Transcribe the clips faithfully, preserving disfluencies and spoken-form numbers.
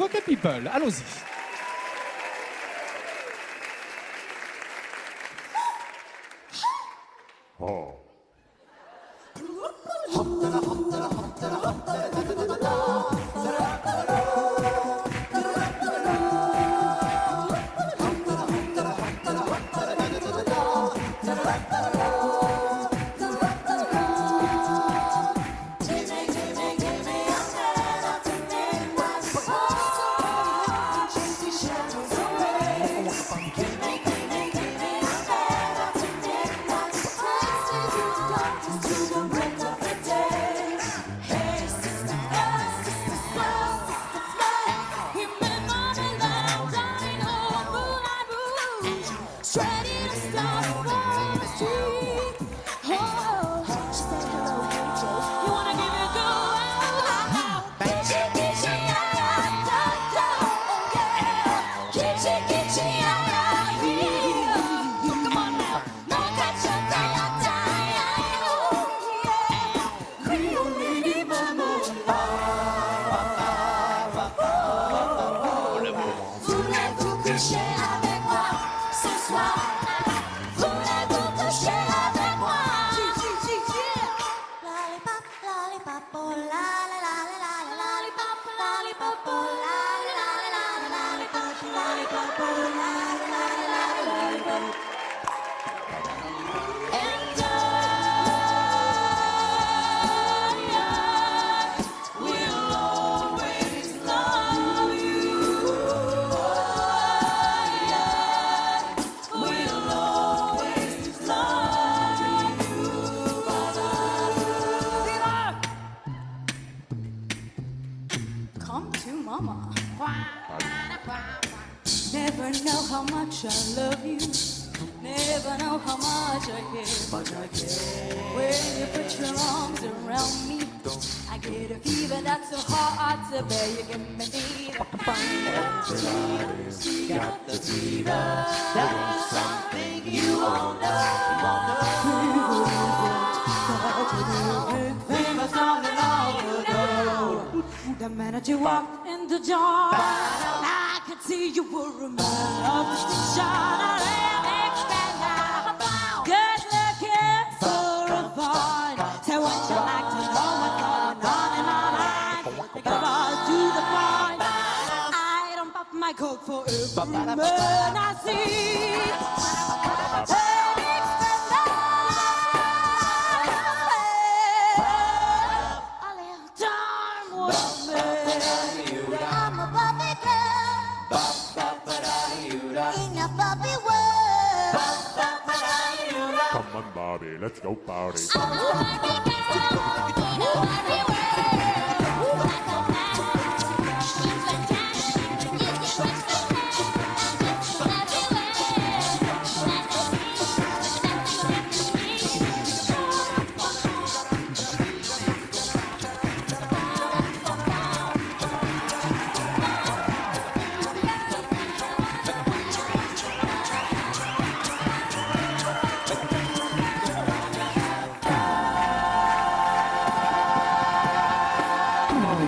VOCA People. Allons-y. Oh. Never know how much I love you. Never know how much I care. Much I care. When you put your arms around me, I get a fever that's so hard to bear. You give me fever. You got the fever. That's something you won't know. Fever started long ago. The minute you walked in the door, I could see you were a man of distinction. Good looking for a fun. Say what you like to know what's going on in my life. Think about to the point. I don't pop my coke for every man I see. Come on, Bobby, let's go party.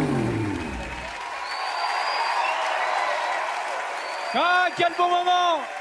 Ah, quel bon moment!